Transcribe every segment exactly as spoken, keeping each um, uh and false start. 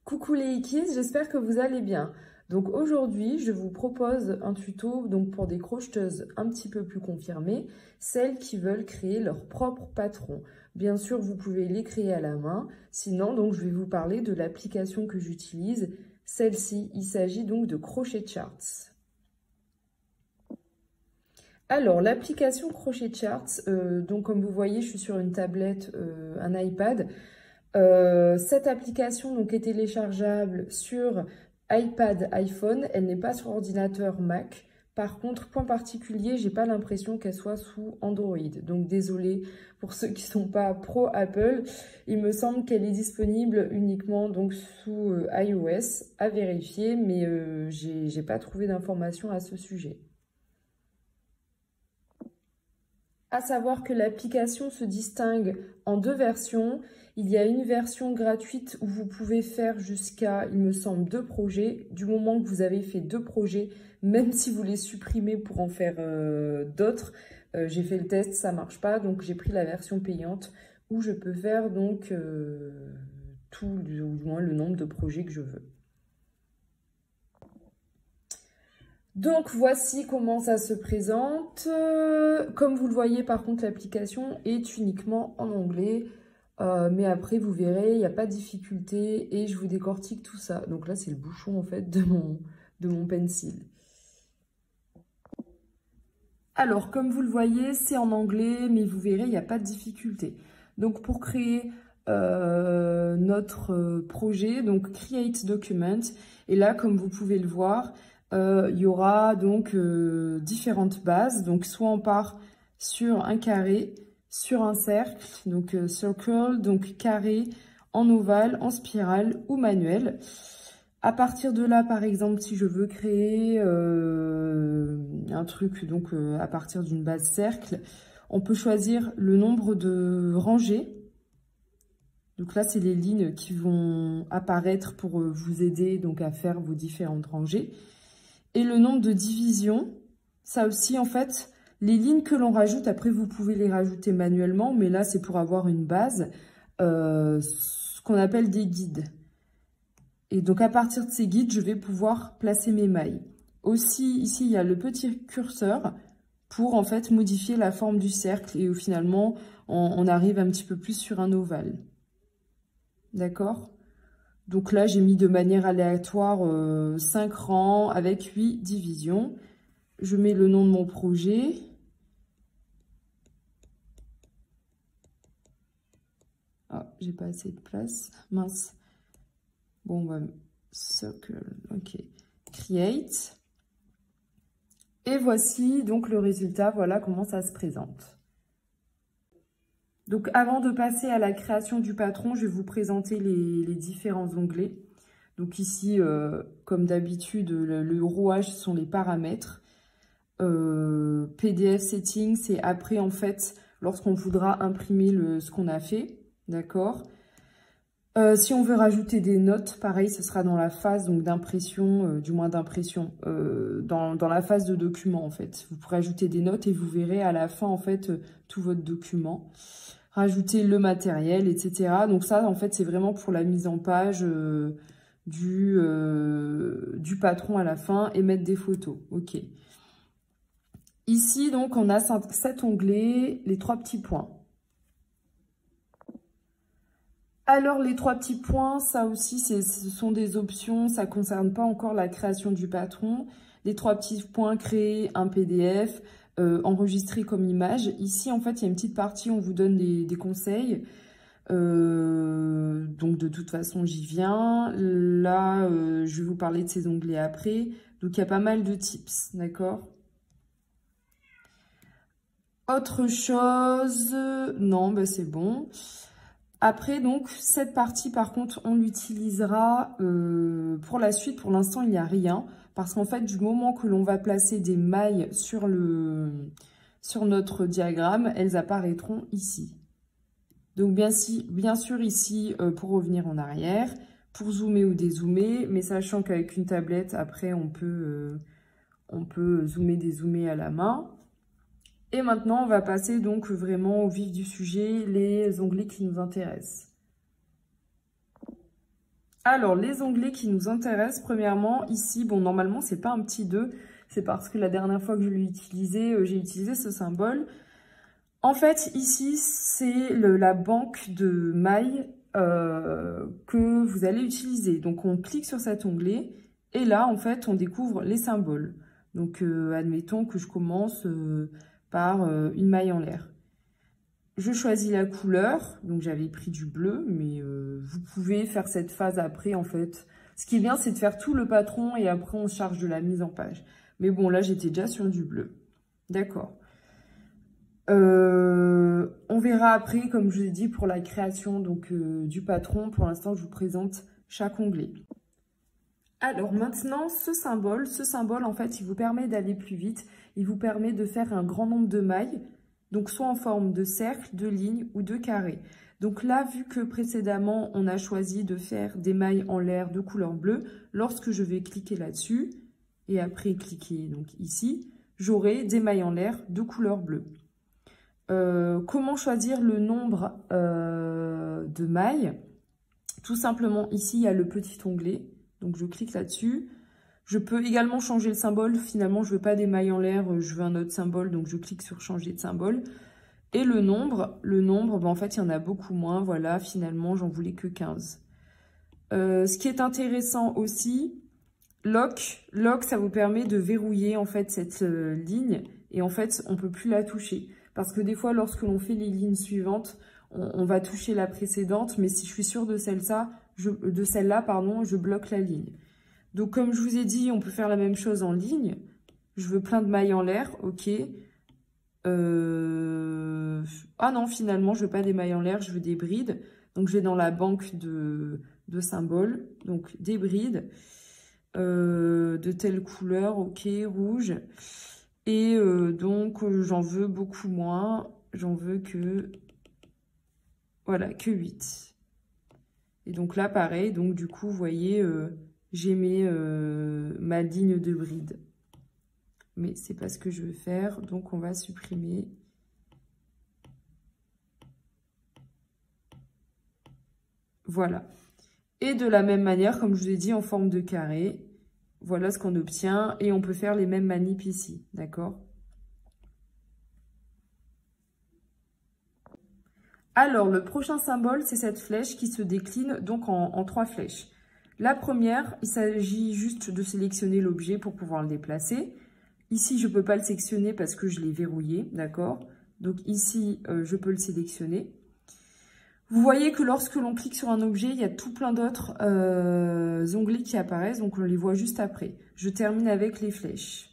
Coucou les Hikis, j'espère que vous allez bien. Donc aujourd'hui, je vous propose un tuto donc pour des crocheteuses un petit peu plus confirmées, celles qui veulent créer leur propre patron. Bien sûr, vous pouvez les créer à la main. Sinon, donc, je vais vous parler de l'application que j'utilise. Celle-ci, il s'agit donc de Crochet Charts. Alors, l'application Crochet Charts, euh, donc comme vous voyez, je suis sur une tablette, euh, un iPad. Euh, cette application donc, est téléchargeable sur iPad, iPhone. Elle n'est pas sur ordinateur Mac. Par contre, point particulier, j'ai pas l'impression qu'elle soit sous Android. Donc désolé pour ceux qui sont pas pro Apple. Il me semble qu'elle est disponible uniquement donc sous euh, iOS. À vérifier, mais euh, j'ai j'ai pas trouvé d'informations à ce sujet. À savoir que l'application se distingue en deux versions. Il y a une version gratuite où vous pouvez faire jusqu'à, il me semble, deux projets. Du moment que vous avez fait deux projets, même si vous les supprimez pour en faire euh, d'autres, euh, j'ai fait le test, ça marche pas. Donc j'ai pris la version payante où je peux faire donc euh, tout, ou du moins le nombre de projets que je veux. Donc voici comment ça se présente. Comme vous le voyez, par contre, l'application est uniquement en anglais. Euh, mais après, vous verrez, il n'y a pas de difficulté et je vous décortique tout ça. Donc là, c'est le bouchon en fait de mon, de mon pencil. Alors, comme vous le voyez, c'est en anglais, mais vous verrez, il n'y a pas de difficulté. Donc pour créer euh, notre projet, donc Create Document, et là, comme vous pouvez le voir, Euh, il y aura donc euh, différentes bases. Donc soit on part sur un carré, sur un cercle, donc euh, circle, donc carré, en ovale, en spirale ou manuel. À partir de là, par exemple, si je veux créer euh, un truc donc euh, à partir d'une base cercle, on peut choisir le nombre de rangées. Donc là, c'est les lignes qui vont apparaître pour euh, vous aider donc à faire vos différentes rangées. Et le nombre de divisions, ça aussi, en fait, les lignes que l'on rajoute, après, vous pouvez les rajouter manuellement, mais là, c'est pour avoir une base, euh, ce qu'on appelle des guides. Et donc, à partir de ces guides, je vais pouvoir placer mes mailles. Aussi, ici, il y a le petit curseur pour, en fait, modifier la forme du cercle. Et finalement, on, on arrive un petit peu plus sur un ovale. D'accord ? Donc là, j'ai mis de manière aléatoire euh, cinq rangs avec huit divisions. Je mets le nom de mon projet. Ah, j'ai pas assez de place. Mince. Bon, on va... Circle. OK. Create. Et voici donc le résultat. Voilà comment ça se présente. Donc, avant de passer à la création du patron, je vais vous présenter les, les différents onglets. Donc ici, euh, comme d'habitude, le, le rouage sont les paramètres. Euh, P D F Settings, c'est après, en fait, lorsqu'on voudra imprimer le, ce qu'on a fait. D'accord. euh, Si on veut rajouter des notes, pareil, ce sera dans la phase d'impression, euh, du moins d'impression, euh, dans, dans la phase de document, en fait. Vous pourrez ajouter des notes et vous verrez à la fin, en fait, euh, tout votre document. Rajouter le matériel, et cetera. Donc ça, en fait, c'est vraiment pour la mise en page euh, du, euh, du patron à la fin et mettre des photos. OK. Ici, donc, on a cet onglet, les trois petits points. Alors, les trois petits points, ça aussi, ce sont des options. Ça ne concerne pas encore la création du patron. Les trois petits points, créer un P D F, Euh, enregistrer comme image. Ici, en fait, il y a une petite partie où on vous donne des, des conseils. Euh, donc, de toute façon, j'y viens. Là, euh, je vais vous parler de ces onglets après. Donc, il y a pas mal de tips, d'accord? Autre chose... Non, bah, c'est bon. Après, donc, cette partie, par contre, on l'utilisera euh, pour la suite. Pour l'instant, il n'y a rien. Parce qu'en fait, du moment que l'on va placer des mailles sur, le, sur notre diagramme, elles apparaîtront ici. Donc, bien, si, bien sûr, ici, euh, pour revenir en arrière, pour zoomer ou dézoomer, mais sachant qu'avec une tablette, après, on peut, euh, on peut zoomer, dézoomer à la main. Et maintenant, on va passer donc vraiment au vif du sujet, les onglets qui nous intéressent. Alors, les onglets qui nous intéressent, premièrement, ici, bon, normalement, c'est pas un petit deux, c'est parce que la dernière fois que je l'ai utilisé, euh, j'ai utilisé ce symbole. En fait, ici, c'est la banque de mailles euh, que vous allez utiliser. Donc, on clique sur cet onglet et là, en fait, on découvre les symboles. Donc, euh, admettons que je commence euh, par euh, une maille en l'air. Je choisis la couleur, donc j'avais pris du bleu, mais euh, vous pouvez faire cette phase après, en fait. Ce qui est bien, c'est de faire tout le patron et après, on se charge de la mise en page. Mais bon, là, j'étais déjà sur du bleu. D'accord. Euh, on verra après, comme je vous ai dit, pour la création donc euh, du patron. Pour l'instant, je vous présente chaque onglet. Alors maintenant, ce symbole, ce symbole, en fait, il vous permet d'aller plus vite. Il vous permet de faire un grand nombre de mailles, donc soit en forme de cercle, de ligne ou de carré. Donc là, vu que précédemment, on a choisi de faire des mailles en l'air de couleur bleue, lorsque je vais cliquer là-dessus, et après cliquer donc ici, j'aurai des mailles en l'air de couleur bleue. Euh, comment choisir le nombre euh, de mailles? Tout simplement, ici, il y a le petit onglet. Donc, je clique là-dessus. Je peux également changer le symbole. Finalement, je ne veux pas des mailles en l'air, je veux un autre symbole. Donc, je clique sur changer de symbole. Et le nombre, le nombre, ben, en fait, il y en a beaucoup moins. Voilà, finalement, j'en voulais que quinze. Euh, ce qui est intéressant aussi, lock. Lock, ça vous permet de verrouiller, en fait, cette euh, ligne. Et en fait, on ne peut plus la toucher. Parce que des fois, lorsque l'on fait les lignes suivantes, on, on va toucher la précédente. Mais si je suis sûre de celle-là, je, de celle-là, pardon, je bloque la ligne. Donc, comme je vous ai dit, on peut faire la même chose en ligne. Je veux plein de mailles en l'air, ok. Euh... Ah non, finalement, je veux pas des mailles en l'air, je veux des brides. Donc, je vais dans la banque de, de symboles. Donc, des brides euh, de telle couleur, ok, rouge. Et euh, donc, euh, j'en veux beaucoup moins. J'en veux que, voilà, que huit. Et donc là, pareil. Donc, du coup, vous voyez, euh, j'ai mis euh, ma ligne de bride. Mais c'est pas ce que je veux faire. Donc, on va supprimer. Voilà. Et de la même manière, comme je vous ai dit, en forme de carré. Voilà ce qu'on obtient. Et on peut faire les mêmes manips ici. D'accord ? Alors, le prochain symbole, c'est cette flèche qui se décline donc en, en trois flèches. La première, il s'agit juste de sélectionner l'objet pour pouvoir le déplacer. Ici, je ne peux pas le sélectionner parce que je l'ai verrouillé, d'accord? Donc ici, euh, je peux le sélectionner. Vous voyez que lorsque l'on clique sur un objet, il y a tout plein d'autres euh, onglets qui apparaissent, donc on les voit juste après. Je termine avec les flèches.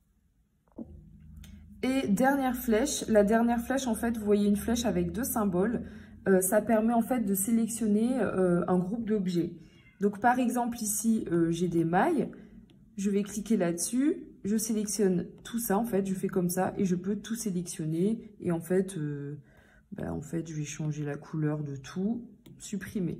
Et dernière flèche, la dernière flèche, en fait, vous voyez une flèche avec deux symboles. Euh, ça permet en fait de sélectionner euh, un groupe d'objets. Donc par exemple ici, euh, j'ai des mailles. Je vais cliquer là-dessus. Je sélectionne tout ça, en fait, je fais comme ça et je peux tout sélectionner. Et en fait, euh, ben, en fait, je vais changer la couleur de tout, supprimer.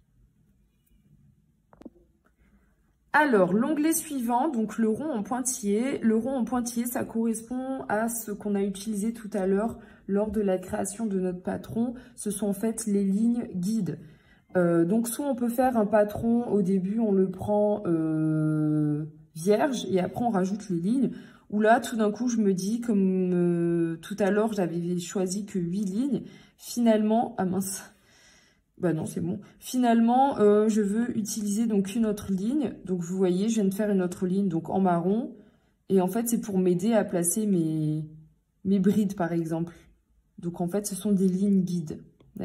Alors, l'onglet suivant, donc le rond en pointillé. Le rond en pointillé, ça correspond à ce qu'on a utilisé tout à l'heure lors de la création de notre patron. Ce sont en fait les lignes guides. Euh, donc, soit on peut faire un patron, au début, on le prend euh, vierge et après, on rajoute les lignes. Ou là, tout d'un coup, je me dis, comme euh, tout à l'heure, j'avais choisi que huit lignes. Finalement, ah mince... Bah non, c'est bon. Finalement, euh, je veux utiliser donc une autre ligne. Donc, vous voyez, je viens de faire une autre ligne donc en marron. Et en fait, c'est pour m'aider à placer mes, mes brides, par exemple. Donc, en fait, ce sont des lignes guides. D'accord ?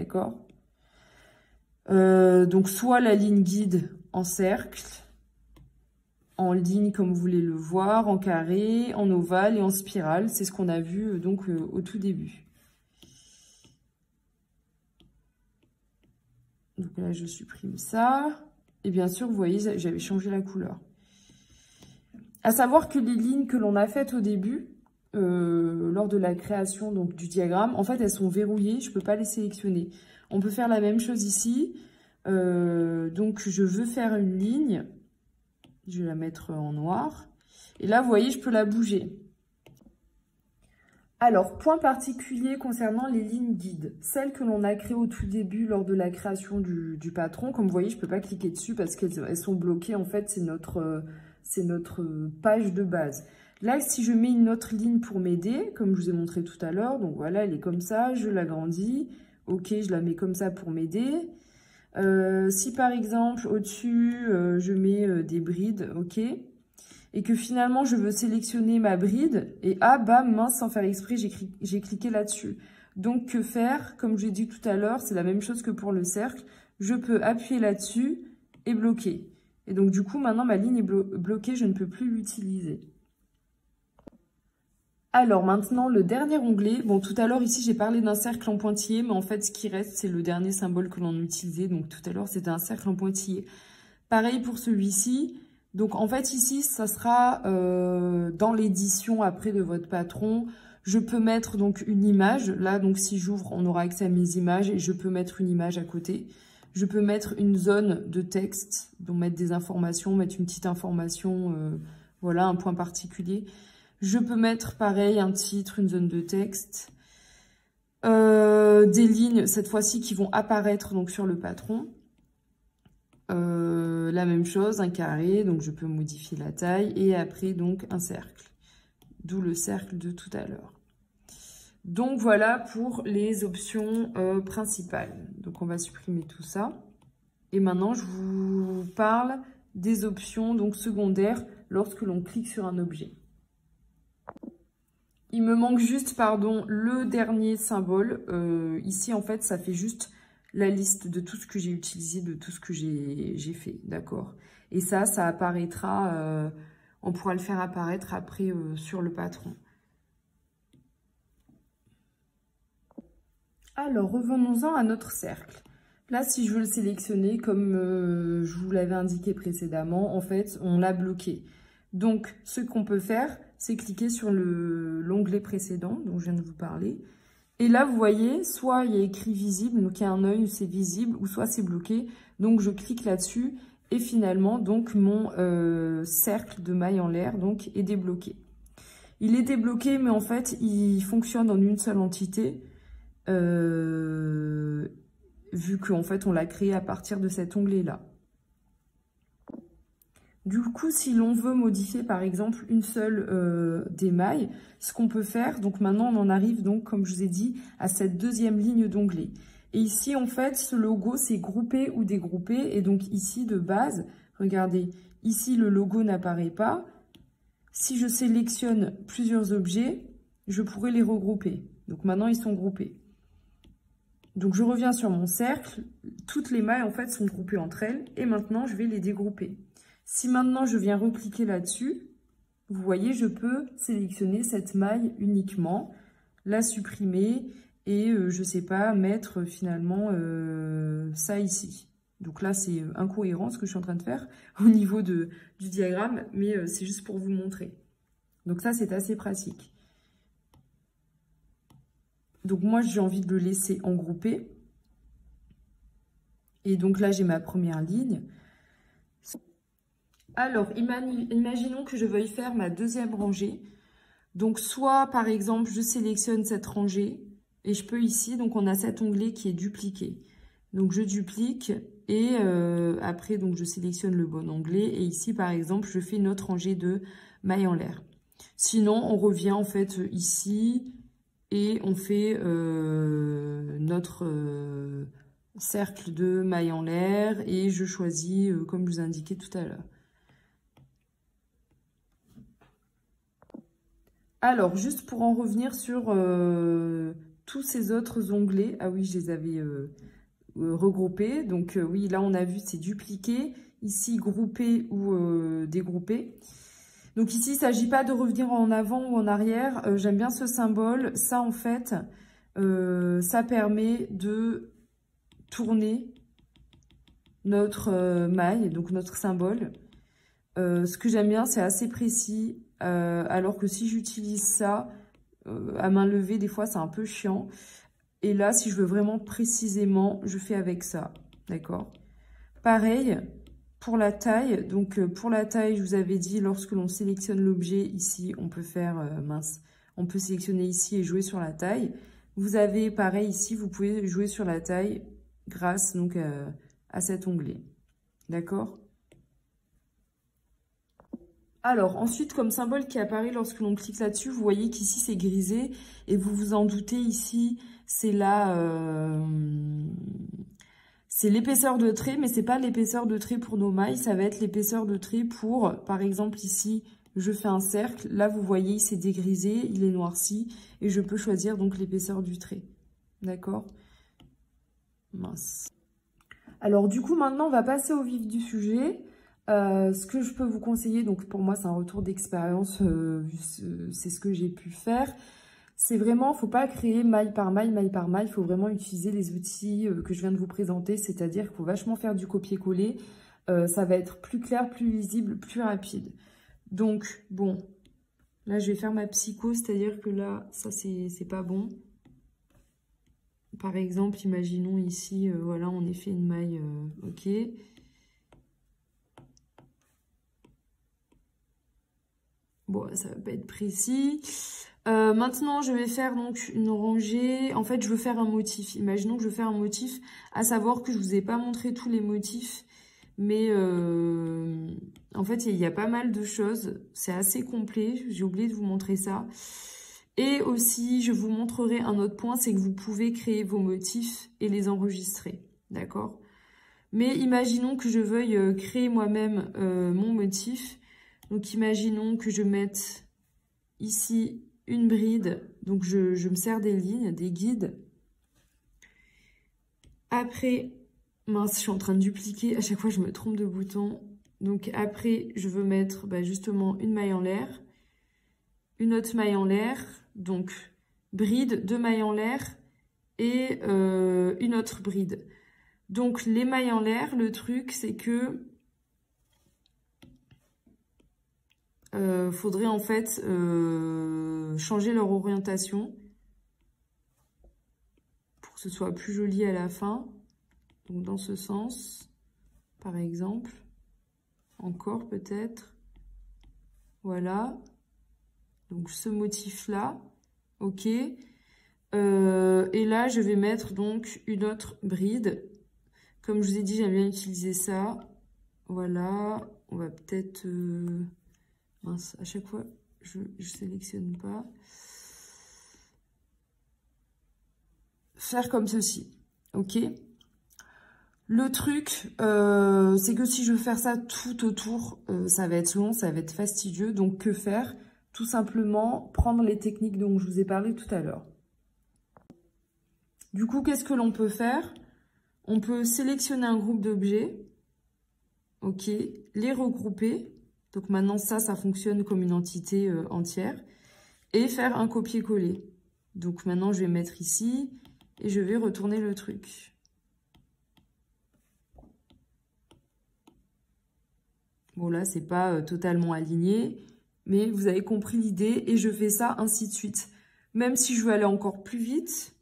euh, Donc, soit la ligne guide en cercle, en ligne comme vous voulez le voir, en carré, en ovale et en spirale. C'est ce qu'on a vu donc euh, au tout début. Donc là, je supprime ça. Et bien sûr, vous voyez, j'avais changé la couleur. À savoir que les lignes que l'on a faites au début, euh, lors de la création donc, du diagramme, en fait, elles sont verrouillées. Je ne peux pas les sélectionner. On peut faire la même chose ici. Euh, donc, je veux faire une ligne. Je vais la mettre en noir. Et là, vous voyez, je peux la bouger. Alors, point particulier concernant les lignes guides, celles que l'on a créées au tout début lors de la création du, du patron. Comme vous voyez, je ne peux pas cliquer dessus parce qu'elles sont bloquées. En fait, c'est notre, euh, c'est notre page de base. Là, si je mets une autre ligne pour m'aider, comme je vous ai montré tout à l'heure, donc voilà, elle est comme ça, je l'agrandis. Ok, je la mets comme ça pour m'aider. Euh, si par exemple, au-dessus, euh, je mets euh, des brides, ok, et que finalement, je veux sélectionner ma bride, et ah, bam, mince, sans faire exprès, j'ai cliqué là-dessus. Donc, que faire? Comme j'ai dit tout à l'heure, c'est la même chose que pour le cercle. Je peux appuyer là-dessus et bloquer. Et donc, du coup, maintenant, ma ligne est blo bloquée, je ne peux plus l'utiliser. Alors, maintenant, le dernier onglet. Bon, tout à l'heure, ici, j'ai parlé d'un cercle en pointillé, mais en fait, ce qui reste, c'est le dernier symbole que l'on utilisait. Donc, tout à l'heure, c'était un cercle en pointillé. Pareil pour celui-ci. Donc, en fait, ici, ça sera euh, dans l'édition après de votre patron. Je peux mettre donc une image. Là, donc, si j'ouvre, on aura accès à mes images et je peux mettre une image à côté. Je peux mettre une zone de texte, donc mettre des informations, mettre une petite information, euh, voilà, un point particulier. Je peux mettre, pareil, un titre, une zone de texte. Euh, des lignes, cette fois-ci, qui vont apparaître donc sur le patron. Euh, la même chose, un carré, donc je peux modifier la taille, et après donc un cercle, d'où le cercle de tout à l'heure. Donc voilà pour les options euh, principales. Donc on va supprimer tout ça. Et maintenant je vous parle des options donc secondaires lorsque l'on clique sur un objet. Il me manque juste, pardon, le dernier symbole. Euh, ici en fait ça fait juste la liste de tout ce que j'ai utilisé, de tout ce que j'ai fait, d'accord? Et ça, ça apparaîtra, euh, on pourra le faire apparaître après euh, sur le patron. Alors, revenons-en à notre cercle. Là, si je veux le sélectionner, comme euh, je vous l'avais indiqué précédemment, en fait, on l'a bloqué. Donc, ce qu'on peut faire, c'est cliquer sur l'onglet précédent dont je viens de vous parler. Et là, vous voyez, soit il y a écrit visible, donc il y a un œil, c'est visible, ou soit c'est bloqué. Donc, je clique là-dessus et finalement, donc mon euh, cercle de maille en l'air donc est débloqué. Il est débloqué, mais en fait, il fonctionne en une seule entité, euh, vu qu'en fait, on l'a créé à partir de cet onglet-là. Du coup, si l'on veut modifier par exemple une seule euh, des mailles, ce qu'on peut faire, donc maintenant on en arrive donc, comme je vous ai dit, à cette deuxième ligne d'onglet. Et ici, en fait, ce logo, c'est groupé ou dégroupé. Et donc ici, de base, regardez, ici le logo n'apparaît pas. Si je sélectionne plusieurs objets, je pourrais les regrouper. Donc maintenant, ils sont groupés. Donc je reviens sur mon cercle. Toutes les mailles, en fait, sont groupées entre elles. Et maintenant, je vais les dégrouper. Si maintenant je viens recliquer là-dessus, vous voyez, je peux sélectionner cette maille uniquement, la supprimer et, euh, je sais pas, mettre finalement euh, ça ici. Donc là, c'est incohérent ce que je suis en train de faire au niveau de, du diagramme, mais euh, c'est juste pour vous montrer. Donc ça, c'est assez pratique. Donc moi, j'ai envie de le laisser en groupé. Et donc là, j'ai ma première ligne. Alors, imaginons que je veuille faire ma deuxième rangée. Donc, soit, par exemple, je sélectionne cette rangée et je peux ici, donc on a cet onglet qui est dupliqué. Donc, je duplique et euh, après, donc je sélectionne le bon onglet. Et ici, par exemple, je fais une autre rangée de mailles en l'air. Sinon, on revient en fait ici et on fait euh, notre... Euh, cercle de mailles en l'air et je choisis, euh, comme je vous ai indiqué tout à l'heure. Alors, juste pour en revenir sur euh, tous ces autres onglets, ah oui, je les avais euh, euh, regroupés. Donc euh, oui, là on a vu, c'est dupliqué. Ici, groupé ou euh, dégroupé. Donc ici, il ne s'agit pas de revenir en avant ou en arrière. Euh, J'aime bien ce symbole. Ça, en fait, euh, ça permet de tourner notre euh, maille, donc notre symbole. Euh, ce que j'aime bien, c'est assez précis. Euh, alors que si j'utilise ça euh, à main levée, des fois, c'est un peu chiant. Et là, si je veux vraiment précisément, je fais avec ça. D'accord? Pareil pour la taille. Donc, euh, pour la taille, je vous avais dit, lorsque l'on sélectionne l'objet, ici, on peut faire, euh, mince, On peut sélectionner ici et jouer sur la taille. Vous avez pareil ici, vous pouvez jouer sur la taille grâce donc euh, à cet onglet. D'accord? Alors, ensuite, comme symbole qui apparaît lorsque l'on clique là-dessus, vous voyez qu'ici, c'est grisé. Et vous vous en doutez, ici, c'est la... Euh, c'est l'épaisseur de trait, mais c'est pas l'épaisseur de trait pour nos mailles. Ça va être l'épaisseur de trait pour, par exemple, ici, je fais un cercle. Là, vous voyez, il s'est dégrisé, il est noirci. Et je peux choisir donc l'épaisseur du trait. D'accord? Mince. Alors, du coup, maintenant, on va passer au vif du sujet. Euh, ce que je peux vous conseiller, donc pour moi c'est un retour d'expérience, euh, c'est ce que j'ai pu faire, c'est vraiment, faut pas créer maille par maille, maille par maille, il faut vraiment utiliser les outils euh, que je viens de vous présenter, c'est-à-dire qu'il faut vachement faire du copier-coller, euh, ça va être plus clair, plus lisible, plus rapide. Donc bon, là je vais faire ma psycho, c'est-à-dire que là, ça c'est pas bon. Par exemple, imaginons ici, euh, voilà, on a fait une maille, euh, ok. Bon, ça va pas être précis. Euh, maintenant, je vais faire donc une rangée. En fait, je veux faire un motif. Imaginons que je veux faire un motif, à savoir que je vous ai pas montré tous les motifs. Mais euh, en fait, il y, y a pas mal de choses. C'est assez complet. J'ai oublié de vous montrer ça. Et aussi, je vous montrerai un autre point, c'est que vous pouvez créer vos motifs et les enregistrer. D'accord? Mais imaginons que je veuille créer moi-même euh, mon motif. Donc, imaginons que je mette ici une bride. Donc, je, je me sers des lignes, des guides. Après, mince, je suis en train de dupliquer. À chaque fois, je me trompe de bouton. Donc, après, je veux mettre bah, justement une maille en l'air. Une autre maille en l'air. Donc, bride, deux mailles en l'air et euh, une autre bride. Donc, les mailles en l'air, le truc, c'est que Euh, faudrait en fait euh, changer leur orientation pour que ce soit plus joli à la fin. Donc dans ce sens, par exemple, encore peut-être. Voilà. Donc ce motif-là, ok. Euh, et là, je vais mettre donc une autre bride. Comme je vous ai dit, j'aime bien utiliser ça. Voilà. On va peut-être... Euh... Mince, à chaque fois, je ne sélectionne pas. Faire comme ceci, ok? Le truc, euh, c'est que si je veux faire ça tout autour, euh, ça va être long, ça va être fastidieux. Donc, que faire? Tout simplement, prendre les techniques dont je vous ai parlé tout à l'heure. Du coup, qu'est-ce que l'on peut faire? On peut sélectionner un groupe d'objets, ok? Les regrouper. Donc maintenant, ça, ça fonctionne comme une entité euh, entière. Et faire un copier-coller. Donc maintenant, je vais mettre ici et je vais retourner le truc. Bon, là, c'est pas euh, totalement aligné, mais vous avez compris l'idée. Et je fais ça ainsi de suite. Même si je veux aller encore plus vite,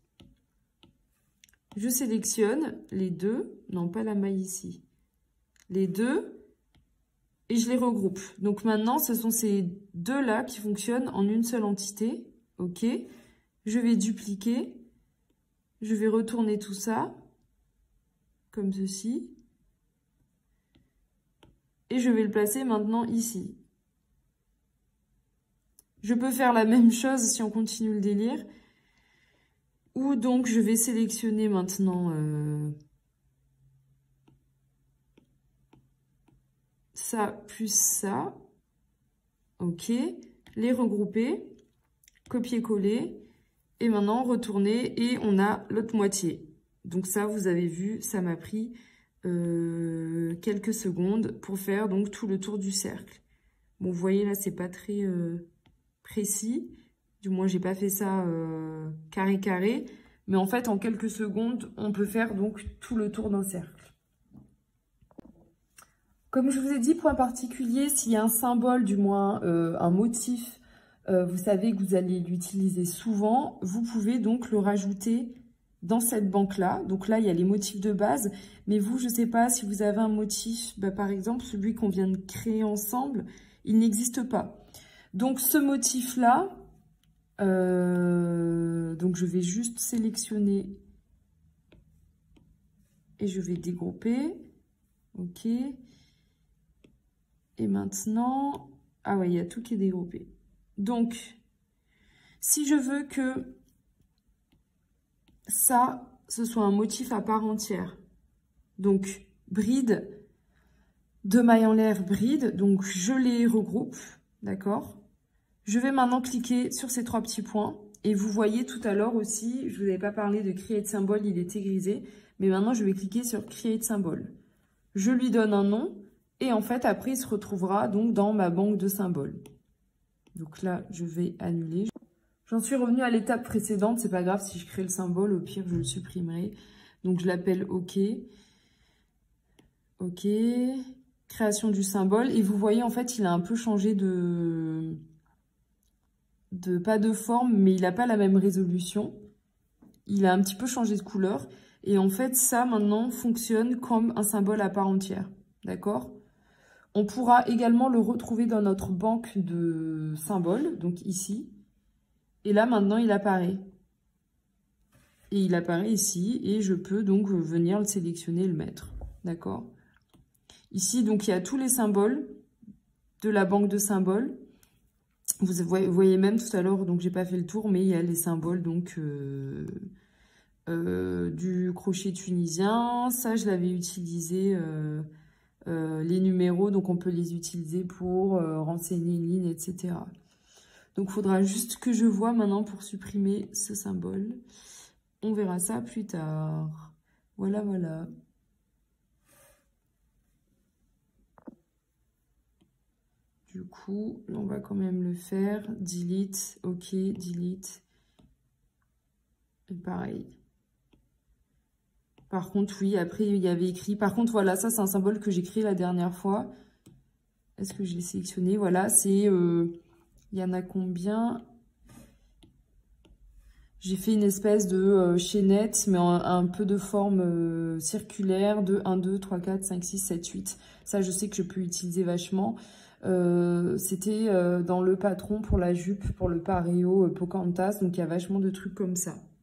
je sélectionne les deux. Non, pas la maille ici. Les deux. Et je les regroupe. Donc maintenant, ce sont ces deux-là qui fonctionnent en une seule entité. Ok. Je vais dupliquer. Je vais retourner tout ça. Comme ceci. Et je vais le placer maintenant ici. Je peux faire la même chose si on continue le délire. Ou donc, je vais sélectionner maintenant... Euh ça plus ça, ok, les regrouper, copier-coller, et maintenant retourner, et on a l'autre moitié. Donc ça, vous avez vu, ça m'a pris euh, quelques secondes pour faire donc tout le tour du cercle. Bon, vous voyez là, c'est pas très euh, précis, du moins j'ai pas fait ça euh, carré carré, mais en fait en quelques secondes, on peut faire donc tout le tour d'un cercle. Comme je vous ai dit, point particulier, s'il y a un symbole, du moins euh, un motif, euh, vous savez que vous allez l'utiliser souvent, vous pouvez donc le rajouter dans cette banque-là. Donc là, il y a les motifs de base, mais vous, je ne sais pas si vous avez un motif, bah, par exemple, celui qu'on vient de créer ensemble, il n'existe pas. Donc ce motif-là, Euh, donc, je vais juste sélectionner et je vais dégrouper. OK. Et maintenant, ah ouais, il y a tout qui est dégroupé. Donc, si je veux que ça, ce soit un motif à part entière, donc bride, deux mailles en l'air, bride, donc je les regroupe, d'accord? Je vais maintenant cliquer sur ces trois petits points. Et vous voyez tout à l'heure aussi, je ne vous avais pas parlé de Create Symbol, il était grisé. Mais maintenant, je vais cliquer sur Create Symbol. Je lui donne un nom. Et en fait, après, il se retrouvera donc dans ma banque de symboles. Donc là, je vais annuler. J'en suis revenue à l'étape précédente. C'est pas grave si je crée le symbole. Au pire, je le supprimerai. Donc, je l'appelle OK. OK. Création du symbole. Et vous voyez, en fait, il a un peu changé de... de pas de forme, mais il n'a pas la même résolution. Il a un petit peu changé de couleur. Et en fait, ça, maintenant, fonctionne comme un symbole à part entière. D'accord ? On pourra également le retrouver dans notre banque de symboles, donc ici. Et là, maintenant, il apparaît. Et il apparaît ici, et je peux donc venir le sélectionner et le mettre. D'accord ? Ici, donc, il y a tous les symboles de la banque de symboles. Vous voyez même tout à l'heure, donc j'ai pas fait le tour, mais il y a les symboles donc euh, euh, du crochet tunisien. Ça, je l'avais utilisé, euh, euh, les numéros, donc on peut les utiliser pour euh, renseigner une ligne, et cetera. Donc, il faudra juste que je vois maintenant pour supprimer ce symbole. On verra ça plus tard. Voilà, voilà. Du coup, on va quand même le faire. Delete, OK, delete. Et pareil. Par contre, oui, après, il y avait écrit... Par contre, voilà, ça, c'est un symbole que j'ai créé la dernière fois. Est-ce que je l'ai sélectionné? Voilà, c'est... Euh, il y en a combien? J'ai fait une espèce de euh, chaînette, mais en, un peu de forme euh, circulaire, de un, deux, trois, quatre, cinq, six, sept, huit. Ça, je sais que je peux utiliser vachement. Euh, C'était euh, dans le patron pour la jupe, pour le pareo euh, Pocahontas, donc il y a vachement de trucs comme ça.